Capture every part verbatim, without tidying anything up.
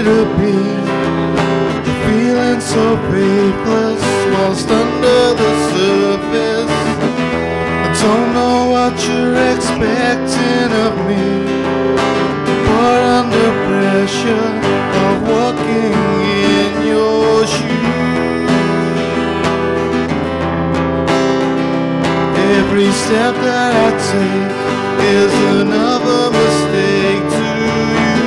to be, feeling so faithless whilst under the surface. I don't know what you're expecting of me, but under pressure of walking in your shoes, every step that I take is another mistake to you.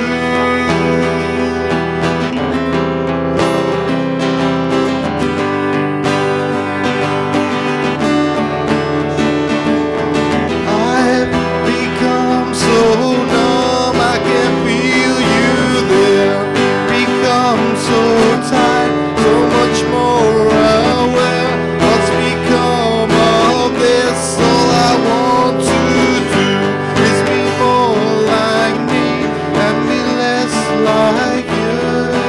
I've become so numb, I can feel you there. Become so tight, so much more aware. What's become of this? All I want to do is be more like me and be less like you.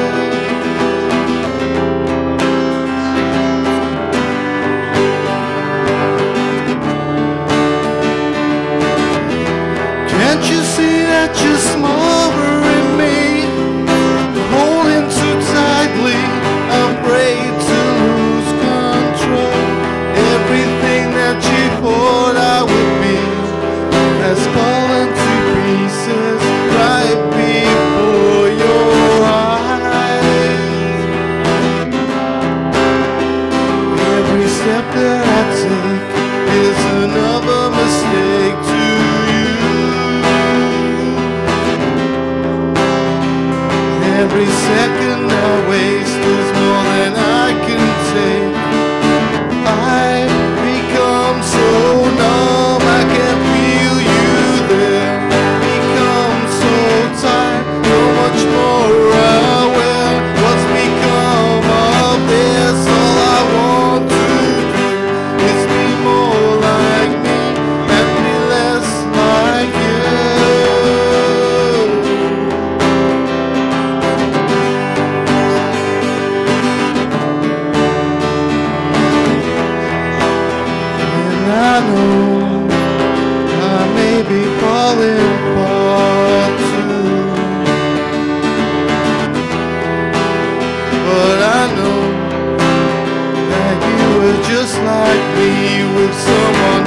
Can't you see that you're smothering me, holding too tightly, afraid to lose control? Everything that you thought I would be has fallen to pieces right before your eyes. Every step that I take is another mistake to you. Every second I waste is more than I can take. I've become so numb, I can feel you there. Become so tight, so much more aware. What's become of this? All I want to do is be more like me and be less like you. And I know I may be falling apart too, but I know that you were just like me with someone